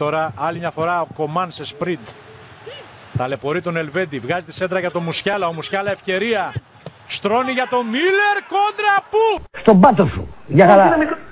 τώρα άλλη μια φορά ο Κομάν σε σπριντ. Ταλαιπωρεί τον Ελβέντη, βγάζει τη σέντρα για τον Μουσιάλα. Ο Μουσιάλα ευκαιρία. Στρώνει για τον Μίλλερ, κόντρα που! Στον πάτο σου, για καλά.